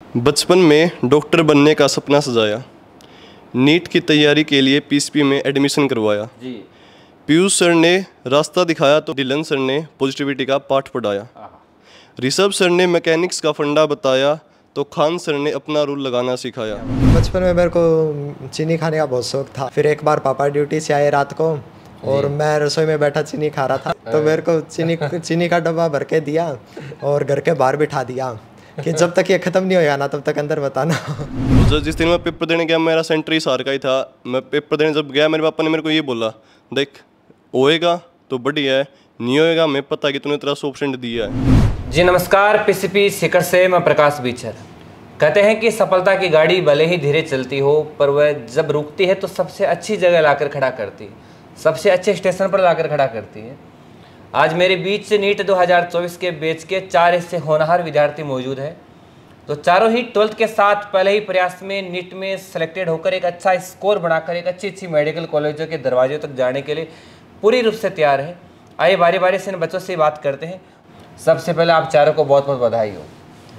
बचपन में डॉक्टर बनने का सपना सजाया, नीट की तैयारी के लिए पीसीपी में एडमिशन करवाया। जी। पीयूष सर ने रास्ता दिखाया तो डिलन सर ने पॉजिटिविटी का पाठ पढ़ाया। ऋषभ सर ने मैकेनिक्स का फंडा बताया तो खान सर ने अपना रूल लगाना सिखाया। बचपन में मेरे को चीनी खाने का बहुत शौक था। फिर एक बार पापा ड्यूटी से आए रात को और मैं रसोई में बैठा चीनी खा रहा था, तो मेरे को चीनी का डब्बा भर के दिया और घर के बाहर बिठा दिया कि जब तक ये ख़त्म नहीं होगा ना तब तक अंदर बताना। तो जिस दिन मैं पेपर देने गया, मेरा सेंटर ही सार का ही था। मैं पेपर देने जब गया, मेरे पापा ने मेरे को ये बोला, देख होएगा तो बढ़िया है, नहीं होएगा मैं पता कि तूने तेरा 100% दिया है। जी नमस्कार, पीसीपी शिखर से मैं प्रकाश बीचर। कहते हैं कि सफलता की गाड़ी भले ही धीरे चलती हो, पर वह जब रुकती है तो सबसे अच्छी जगह लाकर खड़ा करती है, सबसे अच्छे स्टेशन पर लाकर खड़ा करती है। आज मेरे बीच से नीट 2024 के बैच के 4 ऐसे होनहार विद्यार्थी मौजूद हैं। तो चारों ही 12th के साथ पहले ही प्रयास में नीट में सेलेक्टेड होकर एक अच्छा स्कोर बनाकर एक अच्छी मेडिकल कॉलेजों के दरवाजे तक जाने के लिए पूरी रूप से तैयार है। आइए बारी बारी से इन बच्चों से बात करते हैं। सबसे पहले आप चारों को बहुत बहुत बधाई हो।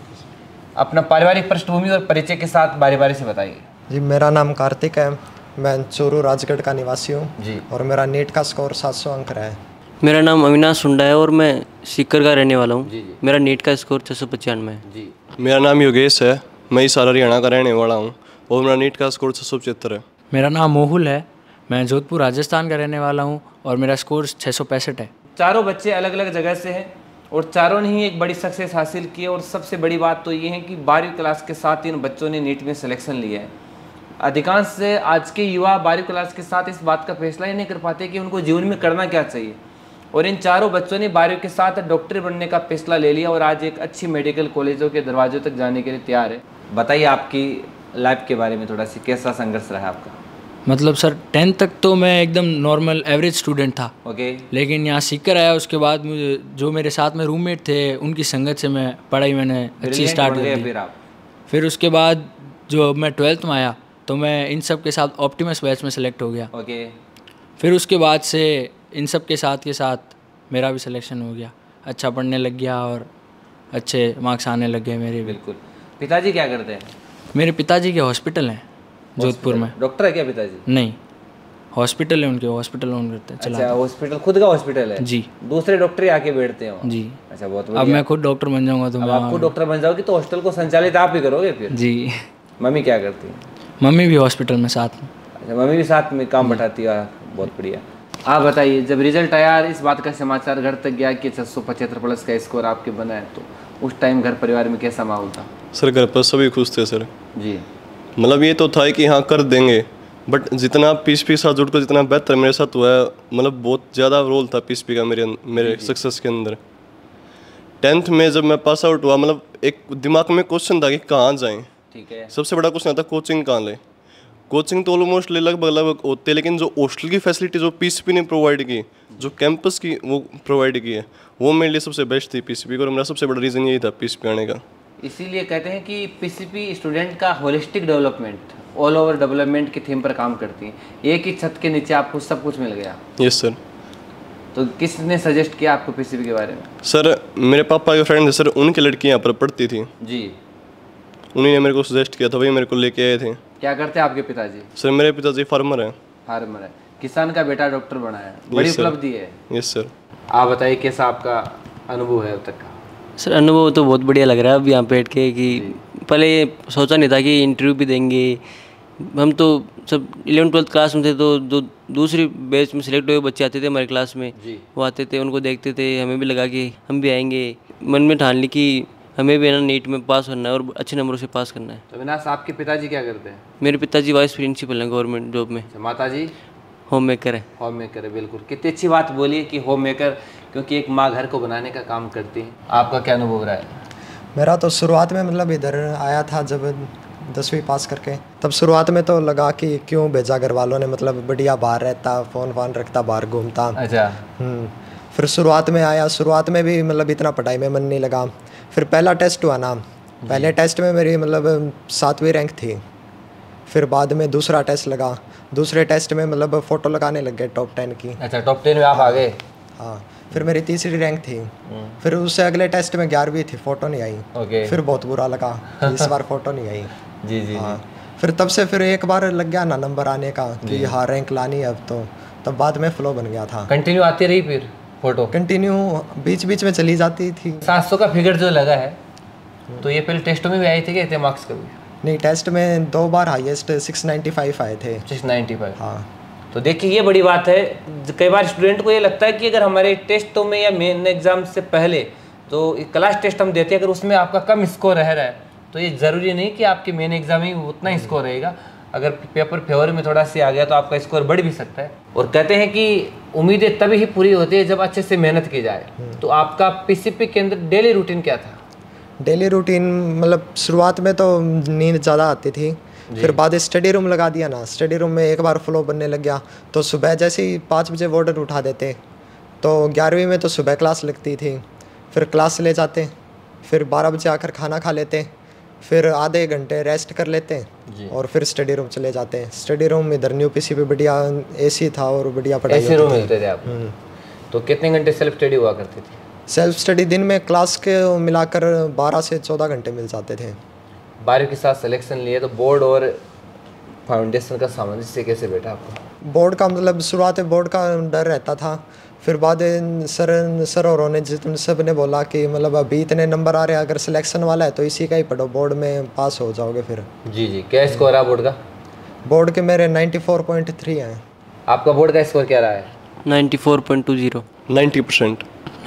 अपना पारिवारिक पृष्ठभूमि और परिचय के साथ बारी बारी से बताइए। जी, मेरा नाम कार्तिक है, मैं चूरू राजगढ़ का निवासी हूँ जी। और मेरा नीट का स्कोर 700 अंक रहा है। मेरा नाम अविनाश सुंडा है और मैं सीकर का रहने वाला हूँ। जी जी। मेरा नीट का स्कोर 695 है। जी। मेरा नाम योगेश है, मैं इस साल हरियाणा का रहने वाला हूँ और मेरा नीट का स्कोर 675 है। मेरा नाम मोहुल है, मैं जोधपुर राजस्थान का रहने वाला हूँ और मेरा स्कोर 665 है। चारों बच्चे अलग अलग जगह से हैं और चारों ने ही एक बड़ी सक्सेस हासिल की है। और सबसे बड़ी बात तो ये है कि 12वीं क्लास के साथ इन बच्चों ने नीट में सिलेक्शन लिया है। अधिकांश से आज के युवा 12वीं क्लास के साथ इस बात का फैसला ही नहीं कर पाते कि उनको जीवन में करना क्या चाहिए, और इन चारों बच्चों ने 12वीं के साथ डॉक्टर बनने का फैसला ले लिया और आज एक अच्छी मेडिकल कॉलेजों के दरवाजों तक जाने के लिए तैयार है। बताइए आपकी लाइफ के बारे में थोड़ा सी, कैसा संघर्ष रहा आपका? मतलब सर 10th तक तो मैं एकदम नॉर्मल एवरेज स्टूडेंट था। ओके। लेकिन यहाँ सीकर आया उसके बाद मुझे जो मेरे साथ में रूममेट थे उनकी संगत से मैं पढ़ाई मैंने अच्छी स्टार्ट कर दी। फिर उसके बाद जो मैं 12th में आया तो मैं इन सब के साथ ऑप्टिमस बैच में सेलेक्ट हो गया। ओके। फिर उसके बाद से इन सब के साथ मेरा भी सिलेक्शन हो गया, अच्छा पढ़ने लग गया और अच्छे मार्क्स आने लग गए मेरे। बिल्कुल। पिताजी क्या करते हैं? मेरे पिताजी के हॉस्पिटल हैं जोधपुर में। डॉक्टर है क्या पिताजी? नहीं, हॉस्पिटल है उनके, हॉस्पिटल ओन करते हैं। अच्छा, हॉस्पिटल खुद का हॉस्पिटल है? जी। दूसरे डॉक्टर ही आके बैठते हैं? जी। अच्छा, बहुत बढ़िया। अब मैं खुद डॉक्टर बन जाऊंगा तो अब आपको डॉक्टर बन जाओगे तो हॉस्टल को संचालित आप ही करोगे फिर? जी। मम्मी क्या करती है? मम्मी भी हॉस्पिटल में साथ में। अच्छा, मम्मी भी साथ में काम बैठाती है, बहुत बढ़िया। आप बताइए, जब रिजल्ट आया, इस बात का समाचार घर तक गया कि 675 प्लस का स्कोर आपके बना है, तो उस टाइम घर परिवार में कैसा माहौल था? सर घर पर सभी खुश थे सर जी। मतलब ये तो था कि हाँ कर देंगे, बट जितना पीसीपी साथ जुड़ कर जितना बेहतर मेरे साथ हुआ है, मतलब बहुत ज़्यादा रोल था पीसीपी का मेरे सक्सेस के अंदर। 10th में जब मैं पास आउट हुआ, मतलब एक दिमाग में क्वेश्चन था कि कहाँ जाएँ। ठीक है। सबसे बड़ा क्वेश्चन था कोचिंग कहाँ ले। कोचिंग तो ऑलमोस्ट लगभग होते, लेकिन जो हॉस्टल की फैसिलिटी जो पीसीपी ने प्रोवाइड की, जो कैंपस की वो प्रोवाइड की है, वो मेरे लिए सबसे बेस्ट थी पीसीपी को, और मेरा सबसे बड़ा रीज़न यही था पीसीपी आने का। इसीलिए कहते हैं कि पीसीपी स्टूडेंट का holistic development, all over development की थीम पर काम करती है। एक ही छत के नीचे आपको सब कुछ मिल गया। Yes sir. तो किसने सजेस्ट किया आपको पीसीपी के बारे में? सर मेरे पापा के फ्रेंड थे सर, उनकी लड़की यहाँ पर पढ़ती थी जी। उन्हीं ने मेरे को सजेस्ट किया था, वही मेरे को लेके आए थे। क्या करते हैं आपके पिताजी? सर मेरे पिताजी फार्मर हैं। फार्मर है, किसान का बेटा डॉक्टर बना है, बड़ी उपलब्धि है। Yes sir. आप बताइए कैसा आपका अनुभव है अब तक का? सर अनुभव तो बहुत बढ़िया लग रहा है अब यहाँ बैठ के, कि पहले सोचा नहीं था कि इंटरव्यू भी देंगे। हम तो सब 11th-12th क्लास में थे, तो जो दूसरी बैच में सिलेक्ट हुए बच्चे आते थे हमारी क्लास में, वो आते थे, उनको देखते थे, हमें भी लगा कि हम भी आएंगे। मन में ठान ली कि हमें भी ना नीट में पास करना है और अच्छे नंबरों से पास करना है। तो अविनाश, आपके पिताजी क्या करते हैं? मेरे पिताजी वाइस प्रिंसिपल हैं गवर्नमेंट जॉब में। माता जी? होम मेकर है। होम मेकर है, बिल्कुल। कितनी अच्छी बात बोली है कि होम मेकर, क्योंकि एक माँ घर को बनाने का काम करती है। आपका क्या अनुभव रहा है? मेरा तो शुरुआत में मतलब इधर आया था जब 10वीं पास करके, तब शुरुआत में तो लगा कि क्यों भेजा घर वालों ने, मतलब बढ़िया बाहर रहता, फ़ोन फान रखता, बाहर घूमता। अच्छा। फिर शुरुआत में आया, शुरुआत में भी मतलब इतना पढ़ाई में मन नहीं लगा। फिर पहला टेस्ट हुआ ना, पहले टेस्ट में मेरी मतलब 7वीं रैंक थी। फिर बाद में दूसरा टेस्ट लगा, दूसरे टेस्ट में मतलब फ़ोटो लगाने लग गए टॉप 10 की। अच्छा, टॉप 10 में आप आ गए? हाँ, फिर मेरी तीसरी रैंक थी। फिर उससे अगले टेस्ट में 11वीं थी, फ़ोटो नहीं आई। ओके। फिर बहुत बुरा लगा कि इस बार फ़ोटो नहीं आई। जी जी हाँ, फिर तब से फिर एक बार लग गया ना नंबर आने का कि हाँ रैंक लानी है अब तो, तब बाद में फ्लो बन गया था। कंटिन्यू आती रही फिर फोटो? कंटिन्यू बीच बीच में चली जाती थी। 700 का फिगर जो लगा है, तो ये पहले टेस्टों में भी आई थी क्या इतने मार्क्स कभी? नहीं, टेस्ट में 2 बार हाईएस्ट 695 आए थे। 695। हाँ, तो देखिए ये बड़ी बात है। कई बार स्टूडेंट को ये लगता है कि अगर हमारे टेस्टों में या मेन एग्जाम से पहले तो क्लास टेस्ट हम देते हैं, अगर उसमें आपका कम स्कोर रह रहा है तो ये ज़रूरी नहीं कि आपके मेन एग्जाम में उतना ही स्कोर रहेगा। अगर पेपर फेवर में थोड़ा सा आ गया तो आपका स्कोर बढ़ भी सकता है। और कहते हैं कि उम्मीदें तभी ही पूरी होती है जब अच्छे से मेहनत की जाए। तो आपका पीसीपी के अंदर डेली रूटीन क्या था? डेली रूटीन मतलब शुरुआत में तो नींद ज़्यादा आती थी, फिर बाद स्टडी रूम लगा दिया ना, स्टडी रूम में एक बार फ्लो बनने लग गया। तो सुबह जैसे ही 5 बजे वार्डन उठा देते, तो 11वीं में तो सुबह क्लास लगती थी, फिर क्लास ले जाते, फिर 12 बजे आकर खाना खा लेते, फिर आधे घंटे रेस्ट कर लेते और फिर स्टडी रूम चले जाते। स्टडी रूम इधर न्यू पीसी पे बढ़िया एसी था और बढ़िया पढ़ाई ऐसे रूम मिलते थे आपको? तो कितने घंटे सेल्फ स्टडी हुआ करती थी? सेल्फ स्टडी दिन में क्लास के मिलाकर 12 से 14 घंटे मिल जाते थे। 12वीं के साथ सिलेक्शन लिए तो बोर्ड और फाउंडेशन का सामंजस्य कैसे बैठा आपको? बोर्ड का मतलब शुरुआत में बोर्ड का डर रहता था, फिर बाद सर और ने जितने सब ने बोला कि मतलब अभी इतने नंबर आ रहे हैं, अगर सिलेक्शन वाला है तो इसी का ही पढ़ो, बोर्ड में पास हो जाओगे फिर। जी जी। क्या स्कोर रहा बोर्ड का? बोर्ड के मेरे 94.3 हैं। आपका बोर्ड का स्कोर क्या रहा है? 94.20। 90%।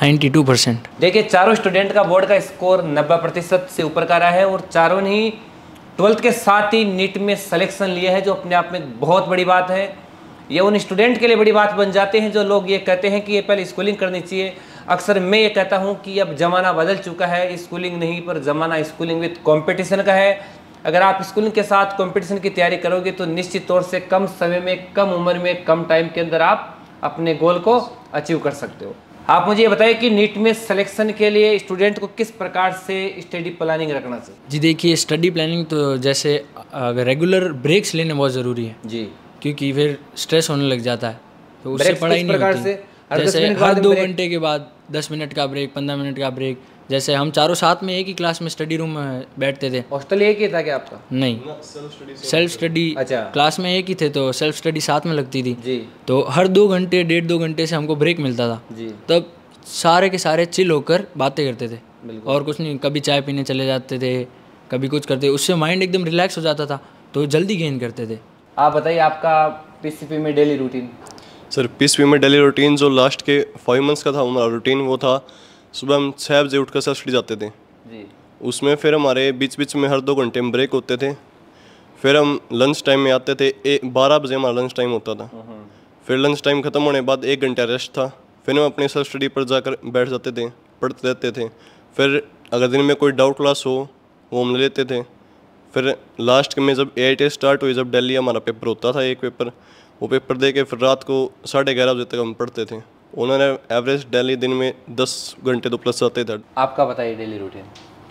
92%। देखिए चारों स्टूडेंट का बोर्ड का स्कोर 90% से ऊपर का रहा है और चारों ने ही 12th के साथ ही नीट में सिलेक्शन लिया है, जो अपने आप में बहुत बड़ी बात है। ये उन स्टूडेंट के लिए बड़ी बात बन जाते हैं जो लोग ये कहते हैं कि ये पहले स्कूलिंग करनी चाहिए। अक्सर मैं ये कहता हूँ कि अब ज़माना बदल चुका है, स्कूलिंग नहीं पर ज़माना स्कूलिंग विद कंपटीशन का है। अगर आप स्कूलिंग के साथ कंपटीशन की तैयारी करोगे तो निश्चित तौर से कम समय में, कम उम्र में, कम टाइम के अंदर आप अपने गोल को अचीव कर सकते हो। आप मुझे ये बताइए कि नीट में सिलेक्शन के लिए स्टूडेंट को किस प्रकार से स्टडी प्लानिंग रखना चाहिए? जी देखिए, स्टडी प्लानिंग तो जैसे अगर रेगुलर ब्रेक्स लेने बहुत ज़रूरी है जी, क्योंकि फिर स्ट्रेस होने लग जाता है, तो उससे ब्रेक्स पढ़ाई किस नहीं प्रकार होती। से? हर 10 जैसे मिनट हर बाद 2 ब्रेक? घंटे के बाद 10 मिनट का ब्रेक, 15 मिनट का ब्रेक। जैसे हम चारों साथ में एक ही क्लास में स्टडी रूम में बैठते थे। हॉस्टल एक ही था क्या आपका? नहीं, सेल्फ स्टडी अच्छा। क्लास में एक ही थे, तो सेल्फ स्टडी साथ में लगती थी। जी तो हर 2 घंटे, 1.5-2 घंटे से हमको ब्रेक मिलता था। जी। तब सारे के सारे चिल होकर बातें करते थे बिल्कुल। और कुछ नहीं, कभी चाय पीने चले जाते थे, कभी कुछ करते, उससे माइंड एकदम रिलैक्स हो जाता था, तो जल्दी गेन करते थे। आप बताइए आपका पीसीपी में डेली रूटीन? सर पीसीपी में डेली रूटीन जो लास्ट के 5 मंथ्स का था हमारा रूटीन, वो था सुबह हम 6 बजे उठकर सेल्फ स्टडी जाते थे। जी। उसमें फिर हमारे बीच बीच में हर 2 घंटे में ब्रेक होते थे। फिर हम लंच टाइम में आते थे, 12 बजे हमारा लंच टाइम होता था। फिर लंच टाइम ख़त्म होने के बाद 1 घंटा रेस्ट था। फिर हम अपने सेल्फ स्टडी पर जाकर बैठ जाते थे, पढ़ते रहते थे। फिर अगर दिन में कोई डाउट क्लास हो वो हम ले लेते थे। फिर लास्ट में जब AIT स्टार्ट हुई, जब दिल्ली हमारा पेपर होता था एक पेपर, वो पेपर दे के फिर रात को 11:30 बजे तक हम पढ़ते थे। उन्होंने एवरेज डेली दिन में 10 घंटे तो प्लस आते थे। आपका बताइए डेली रूटीन?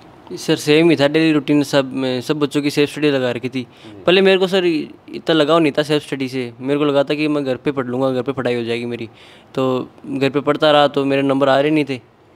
सर सेम ही था डेली रूटीन, सब बच्चों की सेल्फ स्टडी लगा रखी थी। पहले मेरे को सर इतना लगाव नहीं था सेल्फ स्टडी से, मेरे को लगा था कि मैं घर पे पढ़ लूँगा, घर पे पढ़ाई हो जाएगी मेरी। तो घर पे पढ़ता रहा तो मेरे नंबर आ रहे नहीं थे।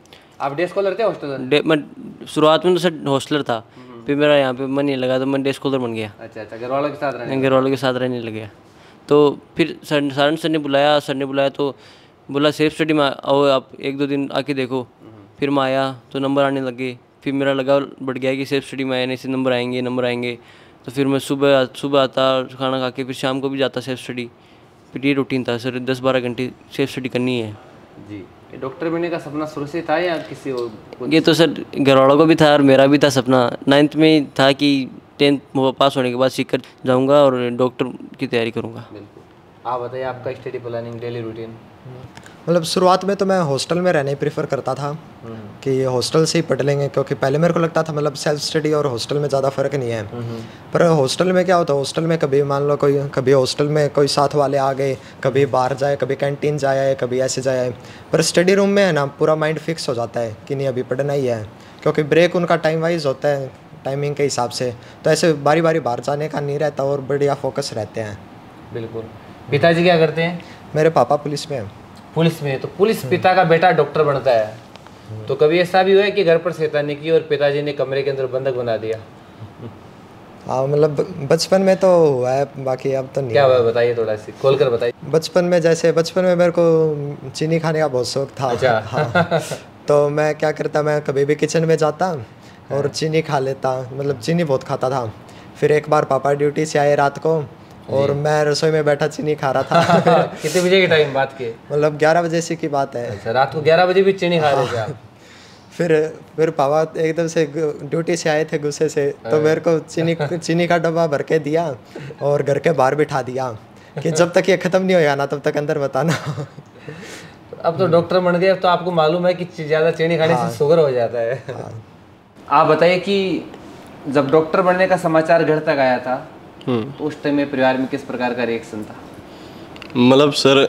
आप डे स्कॉलर थे हॉस्टल? मैं शुरुआत में तो सर हॉस्टलर था, फिर मेरा यहाँ पे मन नहीं लगा तो मैं डे स्कॉलर बन गया। अच्छा अच्छा, घर वालों के साथ रहने? घर वालों के साथ रहने लग गया। तो फिर सर ने बुलाया तो बोला सेल्फ स्टडी में आओ आप, 1-2 दिन आके देखो। फिर मैं आया तो नंबर आने लगे। फिर मेरा लगाव बढ़ गया कि सेल्फ स्टडी में आने से नंबर आएंगे। तो फिर मैं सुबह आता, खाना खा के फिर शाम को भी जाता सेल्फ स्टडी। फिर ये रूटीन था सर, 10-12 घंटे सेल्फ स्टडी करनी है। जी। डॉक्टर बनने का सपना शुरू से था या किसी और? ये तो सर घर वालों को भी था और मेरा भी था सपना। 9th में था कि 10th पास होने के बाद सीख कर जाऊँगा और डॉक्टर की तैयारी करूँगा। बिल्कुल। आप बताइए आपका स्टडी प्लानिंग डेली रूटीन? मतलब शुरुआत में तो मैं हॉस्टल में रहने ही प्रेफर करता था कि हॉस्टल से ही पढ़ लेंगे, क्योंकि पहले मेरे को लगता था मतलब सेल्फ स्टडी और हॉस्टल में ज़्यादा फ़र्क नहीं है। पर हॉस्टल में क्या होता है, हॉस्टल में कभी मान लो कभी हॉस्टल में कोई साथ वाले आ गए, कभी बाहर जाए, कभी कैंटीन जाए, कभी ऐसे जाए। पर स्टडी रूम में है ना पूरा माइंड फिक्स हो जाता है कि नहीं अभी पढ़ना ही है, क्योंकि ब्रेक उनका टाइम वाइज होता है, टाइमिंग के हिसाब से। तो ऐसे बारी बारी बाहर जाने का नहीं रहता और बढ़िया फोकस रहते हैं। बिल्कुल। पिताजी क्या करते हैं? मेरे पापा पुलिस में हैं। पुलिस में, तो पुलिस पिता का बेटा डॉक्टर बनता है, तो कभी ऐसा भी हुआ है कि घर पर शैतानी की और पिताजी ने कमरे के अंदर बंधक बना दिया? हाँ मतलब बचपन में तो हुआ है, बाकी अब तो नहीं। क्या हुआ बताइए, थोड़ा सी खोल कर बताइए। बचपन में मेरे को चीनी खाने का बहुत शौक था। अच्छा। हाँ। तो मैं क्या करता, मैं कभी भी किचन में जाता और चीनी खा लेता, मतलब चीनी बहुत खाता था। फिर एक बार पापा ड्यूटी से आए रात को और मैं रसोई में बैठा चीनी खा रहा था। कितने बजे की टाइम बात की? मतलब 11 बजे से की बात है। अच्छा, रात को 11 बजे भी चीनी खा रहे थे आप? फिर पापा एकदम से ड्यूटी से आए थे गुस्से से, तो मेरे को चीनी का डब्बा भर के दिया और घर के बाहर बिठा दिया कि जब तक ये ख़त्म नहीं होगा ना तब तक अंदर मत आना। अब तो डॉक्टर बन गए, अब तो आपको मालूम है कि ज़्यादा चीनी खाने से शुगर हो जाता है। आप बताइए कि जब डॉक्टर बनने का समाचार घर तक आया था तो उस टाइम में परिवार में किस प्रकार का रिएक्शन था? मतलब सर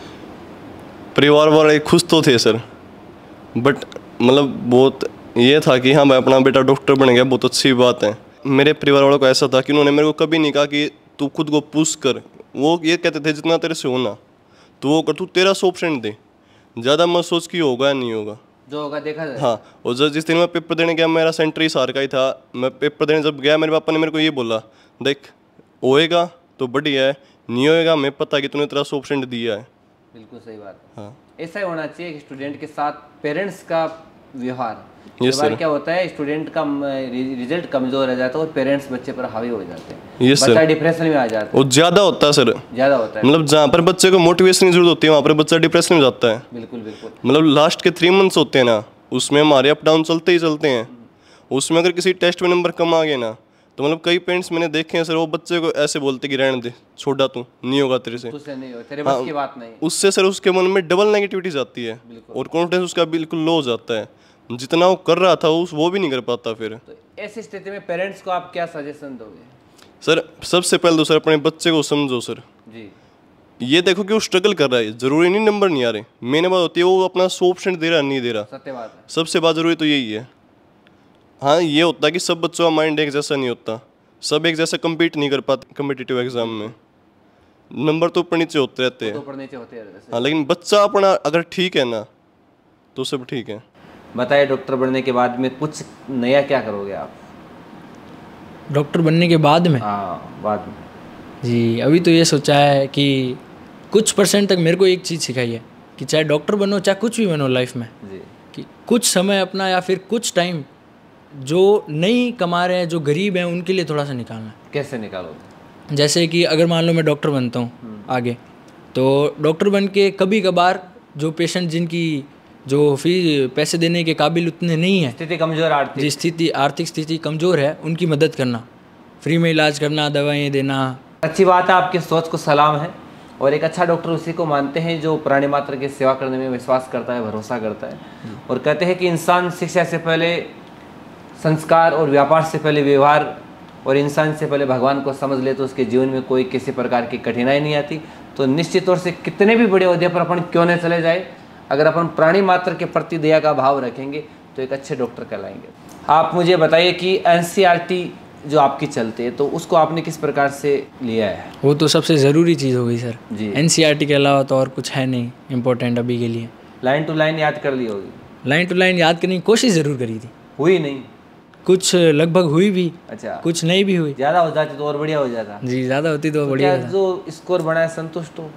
परिवार वाले खुश तो थे सर, बट मतलब बहुत ये था कि हाँ भाई अपना बेटा डॉक्टर बन गया, बहुत अच्छी बात है। मेरे परिवार वालों को ऐसा था कि उन्होंने मेरे को कभी नहीं कहा कि तू खुद को पुश कर, वो ये कहते थे जितना तेरे से होना तो वो कर, तू तेरा 100% दे, ज़्यादा मत सोच कि होगा या नहीं होगा, जो होगा देखा जाए। हाँ। और जिस दिन मैं पेपर देने गया, मेरा सेंटर इस हार का ही था, मैं पेपर देने जब गया मेरे पापा ने मेरे को ये बोला, देख होएगा तो बढ़िया है, नहीं होएगा मैं पता कि तूने तेरा 100% दिया है। बिल्कुल सही बात है। हाँ ऐसा ही होना चाहिए कि स्टूडेंट के साथ पेरेंट्स का व्यवहार। Yes, कई बार sir. क्या होता है, स्टूडेंट का रिजल्ट कमजोर रह जाता है और पेरेंट्स बच्चे पर हावी हो जाते हैं। Yes, बच्चा sir. डिप्रेशन में आ जाता है। वो ज़्यादा होता है सर, ज़्यादा होता है। मतलब जहाँ पर बच्चे को मोटिवेशन की जरूरत होती है वहाँ पर बच्चा डिप्रेशन में जाता है। बिल्कुल बिल्कुल। मतलब लास्ट के 3 मंथ्स होते हैं ना, उसमें हमारे अप डाउन चलते ही चलते हैं। उसमें अगर किसी टेस्ट में नंबर कम आ गए ना, तो मतलब कई पेरेंट्स मैंने देखे हैं सर, वो बच्चे को ऐसे बोलते कि रहने दे, छोड़ा तू, नहीं होगा तेरे से, तुझसे नहीं हो, तेरे बस की बात नहीं। उससे सर उसके मन में डबल नेगेटिविटी जाती है और कॉन्फिडेंस उसका बिल्कुल लो हो जाता है। जितना वो कर रहा था वो भी नहीं कर पाता फिर। तो ऐसी स्थिति में पेरेंट्स को आप क्या सजेशन दोगे? सर सबसे पहले तो सर अपने बच्चे को समझो सर, जी। ये देखो कि वो स्ट्रगल कर रहा है, जरूरी नहीं नंबर नहीं आ रहे, मेन बात होती है वो अपना 100% दे रहा नहीं दे रहा। सत्य बात है। सबसे बात जरूरी तो यही है। हाँ ये होता है कि सब बच्चों का माइंड एक जैसा नहीं होता, सब एक जैसा कम्पीट नहीं कर पाते कम्पिटिटिव एग्जाम में, नंबर तो ऊपर नीचे होते रहते हैं। ऊपर नीचे होते रहते हैं। हाँ लेकिन बच्चा अपना अगर ठीक है ना तो सब ठीक है। बताइए, डॉक्टर बनने के बाद में कुछ नया क्या करोगे आप? डॉक्टर बनने के बाद में? हाँ बाद में। जी अभी तो ये सोचा है कि कुछ परसेंट तक मेरे को एक चीज़ सिखाई है कि चाहे डॉक्टर बनो चाहे कुछ भी बनो लाइफ में, जी। कि कुछ समय अपना या फिर कुछ टाइम जो नहीं कमा रहे हैं, जो गरीब हैं, उनके लिए थोड़ा सा निकालना है। कैसे निकालोगे? जैसे कि अगर मान लो मैं डॉक्टर बनता हूँ आगे, तो डॉक्टर बन के कभी कभार जो पेशेंट जिनकी जो फी पैसे देने के काबिल उतने नहीं है, स्थिति कमजोर, आर्थिक स्थिति कमज़ोर है, उनकी मदद करना, फ्री में इलाज करना, दवाएं देना। अच्छी बात है, आपकी सोच को सलाम है। और एक अच्छा डॉक्टर उसी को मानते हैं जो प्राणी मात्र की सेवा करने में विश्वास करता है, भरोसा करता है। और कहते हैं कि इंसान शिक्षा से पहले संस्कार और व्यापार से पहले व्यवहार और इंसान से पहले भगवान को समझ ले तो उसके जीवन में कोई किसी प्रकार की कठिनाई नहीं आती। तो निश्चित तौर से कितने भी बड़े ओहदे पर अपन क्यों न चले जाए, अगर अपन प्राणी मात्र के प्रति दया का भाव रखेंगे तो एक अच्छे डॉक्टर कहलाएंगे। आप मुझे बताइए कि NCERT जो आपकी चलती है तो उसको आपने किस प्रकार से लिया है? वो तो सबसे ज़रूरी चीज़ हो गई सर जी। NCERT के अलावा तो और कुछ है नहीं इम्पोर्टेंट अभी के लिए। लाइन टू लाइन याद कर ली होगी? लाइन टू लाइन याद करने की कोशिश ज़रूर करी थी, हुई नहीं? कुछ लगभग हुई भी, अच्छा, कुछ नहीं भी हुई। ज़्यादा हो जाती तो और बढ़िया हो जाता। जी ज़्यादा होती तो तो बढ़िया क्या था। जो स्कोर बना है संतुष्ट हो?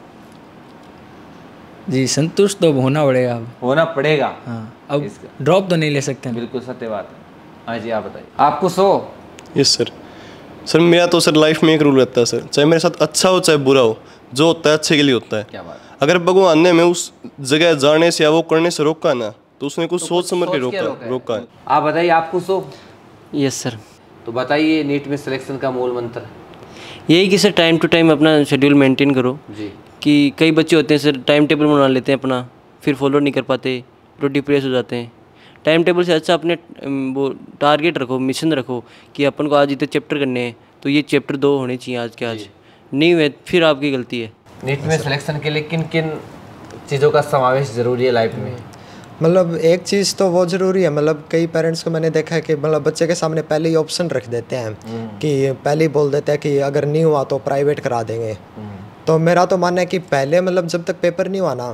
जी संतुष्ट तो होना पड़ेगा अब। होना पड़ेगा। हाँ अब इसका- ड्रॉप तो नहीं ले सकते हैं। बिल्कुल सत्य बात है। हाँ जी, आप बताइए। आपको सो यस सर। सर मेरा तो सर लाइफ में एक रूल रहता है सर, चाहे मेरे साथ अच्छा हो चाहे बुरा हो, जो होता है अच्छे के लिए होता है। क्या बात है? अगर भगवान ने मैं उस जगह जाने से या वो करने से रोका ना तो उसने कुछ सोच समझ के रोका है। आप बताइए, आपको सो यस सर। तो बताइए, नीट में सिलेक्शन का मूल मंत्र? यही कि सर टाइम टू टाइम अपना शेड्यूल मेंटेन करो। जी। कि कई बच्चे होते हैं सर टाइम टेबल बना लेते हैं अपना, फिर फॉलो नहीं कर पाते तो डिप्रेस हो जाते हैं। टाइम टेबल से अच्छा अपने वो टारगेट रखो, मिशन रखो कि अपन को आज इतने चैप्टर करने हैं तो ये चैप्टर 2 होने चाहिए आज के आज, नहीं हुए फिर आपकी गलती है। नीट में सिलेक्शन के लिए किन किन चीज़ों का समावेश जरूरी है लाइफ में? मतलब एक चीज़ तो वो ज़रूरी है, मतलब कई पेरेंट्स को मैंने देखा है कि मतलब बच्चे के सामने पहले ही ऑप्शन रख देते हैं कि पहले ही बोल देते हैं कि अगर नहीं हुआ तो प्राइवेट करा देंगे। तो मेरा तो मानना है कि पहले मतलब जब तक पेपर नहीं हुआ ना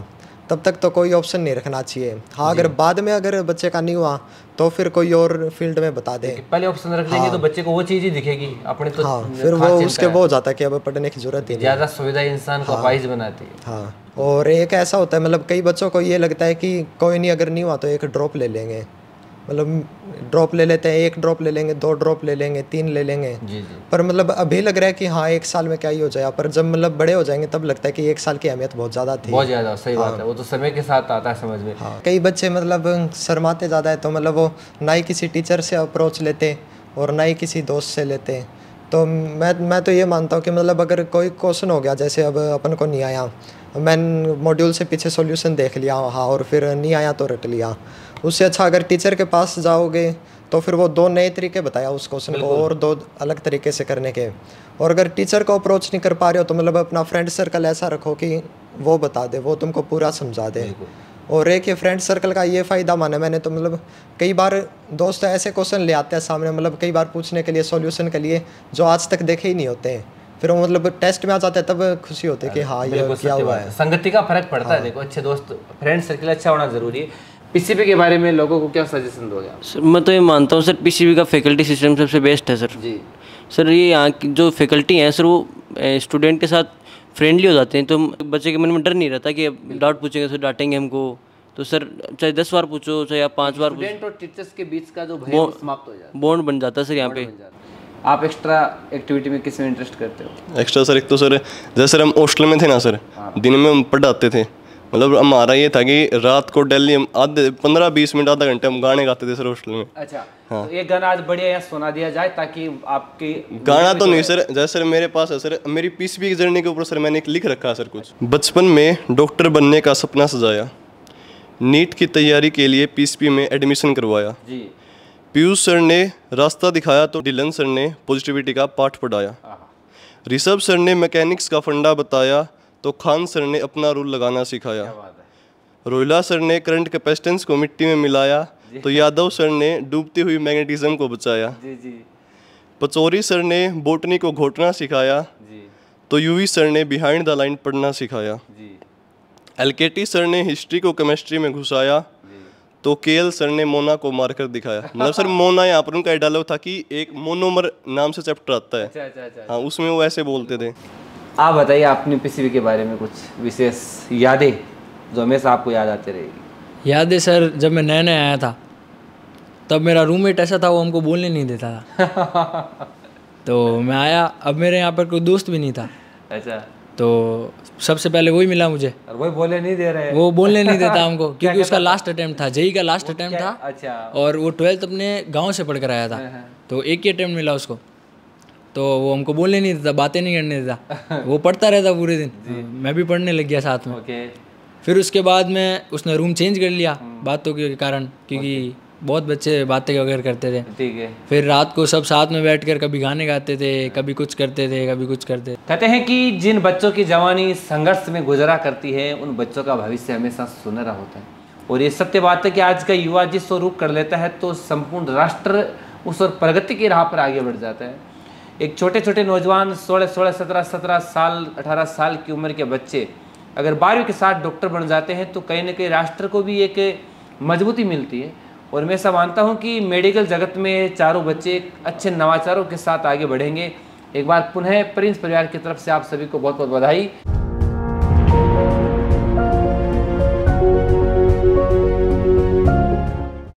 तब तक तो कोई ऑप्शन नहीं रखना चाहिए। हाँ, अगर बाद में अगर बच्चे का नहीं हुआ तो फिर कोई और फील्ड में बता दे। पहले ऑप्शन रख लेंगे तो बच्चे को वो चीज़ ही दिखेगी अपने तो। हाँ, फिर वो उसके वो हो जाता है कि अब पढ़ने की जरूरत ही नहीं। ज़्यादा सुविधा इंसान को अपाहिज बनाती है। हाँ, और एक ऐसा होता है मतलब कई बच्चों को ये लगता है कि कोई नहीं, अगर नहीं हुआ तो एक ड्रॉप ले लेंगे, मतलब ड्रॉप ले लेते हैं, 1 ड्रॉप ले लेंगे, 2 ड्रॉप ले लेंगे, 3 ले लेंगे। जी। पर मतलब अभी लग रहा है कि हाँ 1 साल में क्या ही हो जाएगा, पर जब मतलब बड़े हो जाएंगे तब लगता है कि 1 साल की अहमियत बहुत ज़्यादा थी। बहुत ज़्यादा, सही बात है, वो तो समय के साथ आता है समझ में। हाँ, कई बच्चे मतलब शर्माते ज़्यादा है, तो मतलब वो ना ही किसी टीचर से अप्रोच लेते और ना ही किसी दोस्त से लेते। तो मैं तो ये मानता हूँ कि मतलब अगर कोई क्वेश्चन हो गया, जैसे अब अपन को नहीं आया, मैंने मॉड्यूल से पीछे सॉल्यूशन देख लिया, हाँ, और फिर नहीं आया तो रट लिया, उससे अच्छा अगर टीचर के पास जाओगे तो फिर वो 2 नए तरीके बताया उस क्वेश्चन को और 2 अलग तरीके से करने के। और अगर टीचर को अप्रोच नहीं कर पा रहे हो तो मतलब अपना फ्रेंड सर्कल ऐसा रखो कि वो बता दे, वो तुमको पूरा समझा दे। और एक ये फ्रेंड सर्कल का ये फ़ायदा माना मैंने, तो मतलब कई बार दोस्त ऐसे क्वेश्चन ले आते हैं सामने, मतलब कई बार पूछने के लिए, सॉल्यूशन के लिए, जो आज तक देखे ही नहीं होते हैं, फिर वो मतलब टेस्ट में आ जाते हैं, तब खुशी होती है कि हाँ ये क्या हुआ है। संगति का फर्क पड़ता है। देखो, अच्छे दोस्त, फ्रेंड सर्कल अच्छा होना जरूरी है। पीसीबी के बारे में लोगों को क्या सजेशन दोगे आप? सर मैं तो ये मानता हूँ सर, पीसीबी का फैकल्टी सिस्टम सबसे बेस्ट है सर। जी सर, ये यहाँ की जो फैकल्टी हैं सर, वो स्टूडेंट के साथ फ्रेंडली हो जाते हैं, तो बच्चे के मन में डर नहीं रहता कि अब डाउट पूछेंगे तो डांटेंगे हमको। तो सर चाहे 10 बार पूछो, चाहे आप 5 बार पूछो, स्टूडेंट और टीचर्स के बीच का जो भय है वो समाप्त हो जाता है, बॉन्ड बन जाता है सर यहाँ पे। आप एक्स्ट्रा एक्टिविटी में किस में इंटरेस्ट करते हो? एक्स्ट्रा सर, एक तो सर जैसे हम हॉस्टल में थे ना सर, दिन में हम पढ़ाते थे, मतलब हमारा ये था कि रात को डेली हम आधे 15-20 मिनट, आधा घंटे हम गाने गाते थे सर हॉस्टल में। अच्छा, तो एक गाना आज बढ़िया यहाँ सुना दिया जाए ताकि आपकी गाना तो नहीं सर, जैसे सर मेरे पास है सर, मेरी पीसीबी की जर्नी के ऊपर सर मैंने एक लिख रखा है सर कुछ। बचपन में डॉक्टर बनने का सपना सजाया, नीट की तैयारी के लिए पीसीबी में एडमिशन करवाया, जी। पीयूष सर ने रास्ता दिखाया तो डिलन सर ने पॉजिटिविटी का पाठ पढ़ाया, ऋषभ सर ने मैकेनिक्स का फंडा बताया तो खान सर ने अपना रूल लगाना सिखाया, रोहिला सर ने करंट कैपेसिटेंस को मिट्टी में मिलाया तो यादव सर ने डूबती हुई मैग्नेटिज्म को बचाया, जी जी। पचौरी सर ने बोटनी को घोटना सिखाया जी तो यूवी सर ने बिहाइंड द लाइन पढ़ना सिखाया, जी। एलकेटी सर ने हिस्ट्री को केमिस्ट्री में घुसाया तो केएल सर ने मोना को मारकर दिखाया। मतलब सर मोना यहाँ पर उनका डायलॉग था कि एक मोनोमर नाम से चैप्टर आता है। अच्छा अच्छा अच्छा। हाँ, उसमें वो ऐसे बोलते थे। आप बताइए अपनी पीसीबी के बारे में कुछ विशेष यादें जो हमेशा आपको याद आती रहेगी। यादें सर, जब मैं नया नया आया था तब मेरा रूममेट ऐसा था, वो हमको बोलने नहीं देता था। तो मैं आया, अब मेरे यहाँ पर कोई दोस्त भी नहीं था। अच्छा, तो सबसे पहले वही मिला मुझे, और वही बोलने नहीं दे रहे? वो बोलने नहीं देता हमको क्योंकि उसका लास्ट अटेम्प्ट था, जेई का लास्ट अटेम्प्ट था। अच्छा। और वो 12th अपने गांव से पढ़ कर आया था, तो एक ही अटेम्प्ट मिला उसको, तो वो हमको बोलने नहीं देता, बातें नहीं करने देता, वो पढ़ता रहता पूरे दिन। मैं भी पढ़ने लग गया साथ में। ओके। फिर उसके बाद में उसने रूम चेंज कर लिया बातों के कारण, क्योंकि बहुत बच्चे बातें वगैरह करते थे। ठीक है। फिर रात को सब साथ में बैठकर कभी गाने गाते थे, कभी कुछ करते थे, कभी कुछ करते। कहते हैं कि जिन बच्चों की जवानी संघर्ष में गुजरा करती है उन बच्चों का भविष्य हमेशा सुनहरा होता है। और ये सत्य बात है कि आज का युवा जिस स्वरूप कर लेता है तो संपूर्ण राष्ट्र उस और प्रगति की राह पर आगे बढ़ जाता है। एक छोटे छोटे नौजवान 16, 17 साल 18 साल की उम्र के बच्चे अगर 12वीं के साथ डॉक्टर बन जाते हैं तो कहीं ना कहीं राष्ट्र को भी एक मजबूती मिलती है। और मैं ऐसा मानता हूं कि मेडिकल जगत में चारों बच्चे अच्छे नवाचारों के साथ आगे बढ़ेंगे। एक बार पुनः प्रिंस परिवार की तरफ से आप सभी को बहुत बहुत बधाई।